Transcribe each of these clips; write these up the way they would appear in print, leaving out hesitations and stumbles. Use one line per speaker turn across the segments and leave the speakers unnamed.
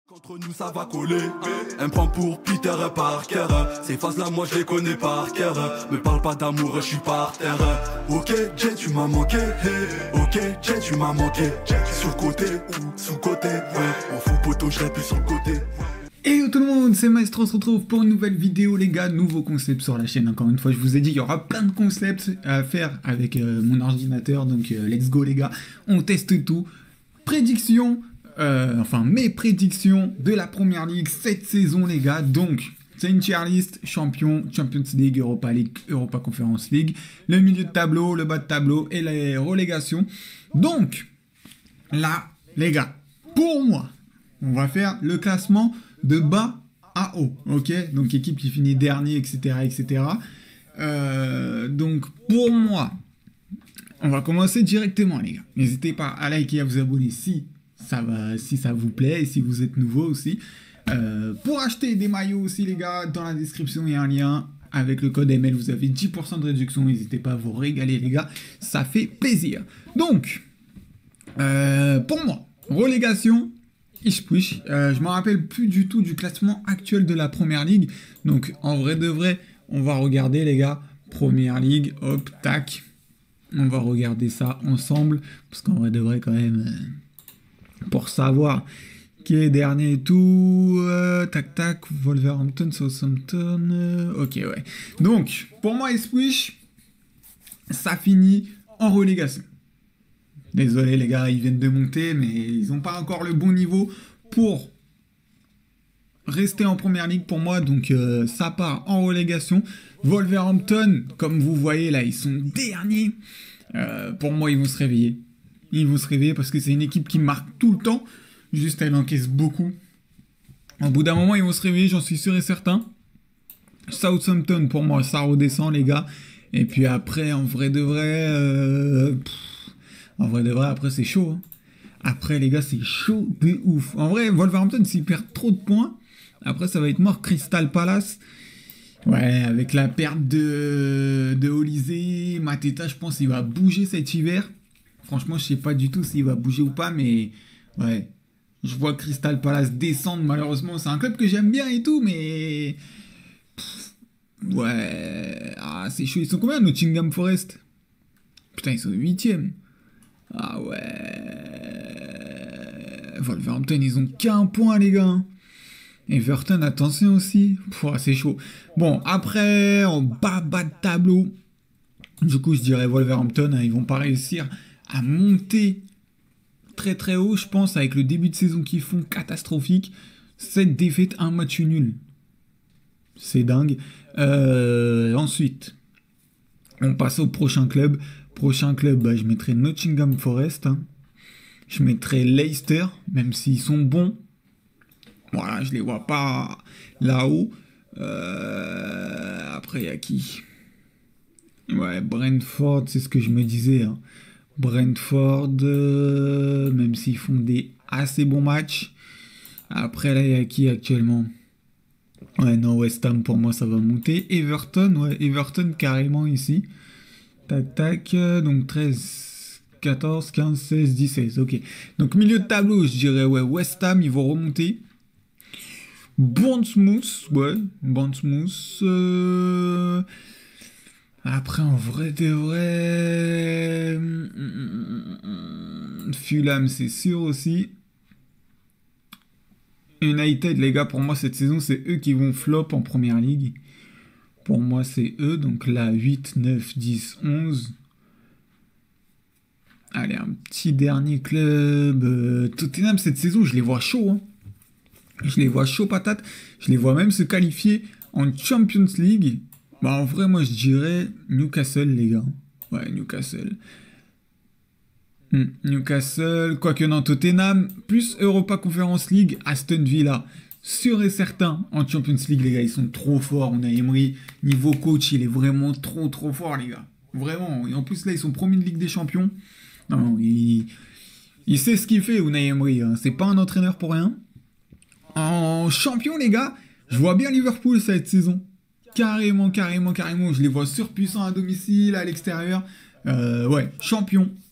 Contre nous ça va coller, un point pour Peter Parker. Ces phases-là moi je les connais par cœur. Me parle pas d'amour, je suis par terre. Ok Jay tu m'as manqué, ok Jay tu m'as manqué. Sur côté ou sous côté, ouais. On fout poteau, je plus sur le côté.
Et tout le monde, c'est Maestro, on se retrouve pour une nouvelle vidéo les gars, nouveau concept sur la chaîne. Encore une fois, je vous ai dit, il y aura plein de concepts à faire avec mon ordinateur, donc let's go les gars, on teste tout. Prédiction, mes prédictions de la Première Ligue cette saison les gars, donc c'est une tier list, champion, Champions League, Europa League, Europa Conference League, le milieu de tableau, le bas de tableau et les relégations. Donc, là les gars, pour moi, on va faire le classement de bas à haut, ok? Donc équipe qui finit dernier, etc., etc. Donc pour moi, on va commencer directement, les gars. N'hésitez pas à liker et à vous abonner si ça vous plaît et si vous êtes nouveau aussi. Pour acheter des maillots aussi, les gars, dans la description, il y a un lien. Avec le code ML, vous avez 10% de réduction. N'hésitez pas à vous régaler, les gars. Ça fait plaisir. Donc, pour moi, relégation... je me rappelle plus du tout du classement actuel de la Première Ligue. Donc, en vrai de vrai, on va regarder, les gars. Première Ligue, hop, tac. On va regarder ça ensemble. Parce qu'en vrai de vrai, quand même, pour savoir qui est dernier et tout. Tac, tac. Wolverhampton, Southampton. Ok, ouais. Donc, pour moi, Ipswich, ça finit en relégation. Désolé les gars, ils viennent de monter, mais ils n'ont pas encore le bon niveau pour rester en Première Ligue pour moi. Donc ça part en relégation. Wolverhampton, comme vous voyez là, ils sont derniers. Pour moi, ils vont se réveiller. Ils vont se réveiller parce que c'est une équipe qui marque tout le temps. Juste, elle encaisse beaucoup. Au bout d'un moment, ils vont se réveiller, j'en suis sûr et certain. Southampton, pour moi, ça redescend les gars. Et puis après, en vrai de vrai... après, c'est chaud. Hein. Après, les gars, c'est chaud de ouf. En vrai, Wolverhampton, s'ils perdent trop de points, après, ça va être mort. Crystal Palace, ouais, avec la perte de Olysée, Mateta, je pense qu'il va bouger cet hiver. Franchement, je sais pas du tout s'il va bouger ou pas, mais ouais, je vois Crystal Palace descendre, malheureusement. C'est un club que j'aime bien et tout, mais... ouais, c'est chaud. Ils sont combien, Nottingham Forest? Putain, ils sont 8e. Ah ouais. Wolverhampton, ils ont qu'un point, les gars. Everton, attention aussi. C'est chaud. Bon, après, en bas de tableau. Du coup, je dirais Wolverhampton. Ils vont pas réussir à monter très très haut, je pense, avec le début de saison qu'ils font catastrophique. 7 défaites, 1 match nul. C'est dingue. Ensuite, on passe au prochain club. Prochain club, je mettrai Nottingham Forest. Hein. Je mettrai Leicester, même s'ils sont bons. Voilà, je les vois pas là-haut. Après, il y a qui? Ouais, Brentford, c'est ce que je me disais. Hein. Brentford, même s'ils font des assez bons matchs. Après, là, il y a qui actuellement? Ouais, non, West Ham, pour moi, ça va monter. Everton, ouais, Everton carrément ici. Tac, tac, donc 13, 14, 15, 16, 17, ok. Donc milieu de tableau, je dirais, ouais, West Ham, ils vont remonter. Bournemouth, ouais, Bournemouth. Après, en vrai de vrai... Fulham, c'est sûr aussi. United, les gars, pour moi, cette saison, c'est eux qui vont flop en Première Ligue. Pour moi, c'est eux. Donc là, 8, 9, 10, 11. Allez, un petit dernier club. Tottenham, cette saison, je les vois chaud. Hein. Je les vois chaud patate. Je les vois même se qualifier en Champions League. En vrai, moi, je dirais Newcastle, les gars. Ouais, Newcastle. Newcastle, quoique non, Tottenham, plus Europa Conference League, Aston Villa. Sûr et certain, en Champions League, les gars, ils sont trop forts. On a Emery, niveau coach, il est vraiment trop fort, les gars. Vraiment. Et en plus, là, ils sont premiers de Ligue des Champions. Non, il sait ce qu'il fait, Unai Emery. Hein. C'est pas un entraîneur pour rien. En champion, les gars, je vois bien Liverpool cette saison. Carrément. Je les vois surpuissants à domicile, à l'extérieur. Ouais, champion.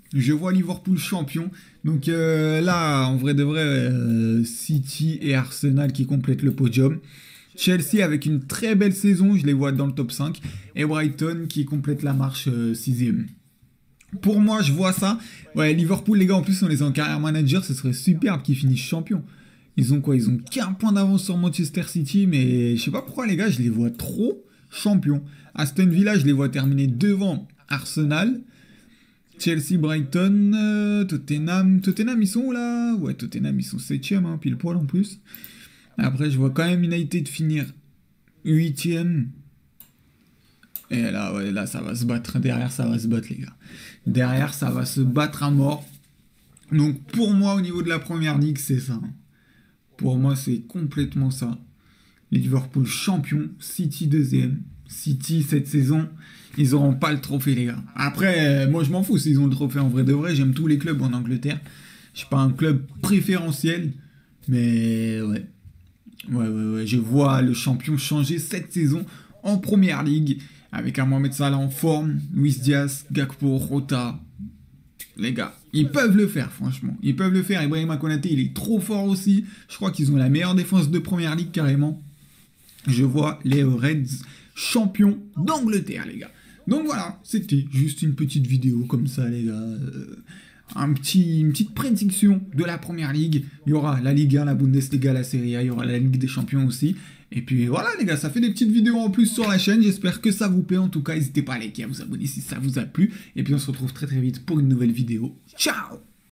Je vois Liverpool champion. Donc là, en vrai de vrai, City et Arsenal qui complètent le podium. Chelsea avec une très belle saison, je les vois dans le top 5. Et Brighton qui complète la marche 6e. Pour moi, je vois ça. Ouais, Liverpool, les gars, en plus, on les a en carrière manager, ce serait superbe qu'ils finissent champions. Ils ont quoi? Ils ont qu'un point d'avance sur Manchester City, mais je sais pas pourquoi, les gars, je les vois trop champions. Aston Villa, je les vois terminer devant Arsenal. Chelsea, Brighton, Tottenham. Tottenham, ils sont où là? Ouais, Tottenham, ils sont 7e, hein, pile poil en plus. Après, je vois quand même United finir 8e. Et là, ouais, là, ça va se battre. Derrière, ça va se battre, les gars. Derrière, ça va se battre à mort. Donc, pour moi, au niveau de la première ligue, c'est ça. Pour moi, c'est complètement ça. Liverpool champion, City 2e. City, cette saison, ils n'auront pas le trophée, les gars. Après, moi, je m'en fous s'ils ont le trophée en vrai de vrai. J'aime tous les clubs en Angleterre. Je suis pas un club préférentiel. Mais, ouais. Ouais. Je vois le champion changer cette saison en première ligue. Avec un Mohamed Salah en forme, Luis Diaz, Gakpo, Rota. Les gars, ils peuvent le faire, franchement. Ils peuvent le faire. Ibrahima Konaté, il est trop fort aussi. Je crois qu'ils ont la meilleure défense de première ligue, carrément. Je vois les Reds champions d'Angleterre, les gars. Donc voilà, c'était juste une petite vidéo comme ça, les gars. Une petite prédiction de la première ligue. Il y aura la Ligue 1, la Bundesliga, la Serie A. Il y aura la Ligue des Champions aussi. Et puis voilà les gars, ça fait des petites vidéos en plus sur la chaîne, j'espère que ça vous plaît, en tout cas n'hésitez pas à liker, à vous abonner si ça vous a plu, et puis on se retrouve très vite pour une nouvelle vidéo, ciao.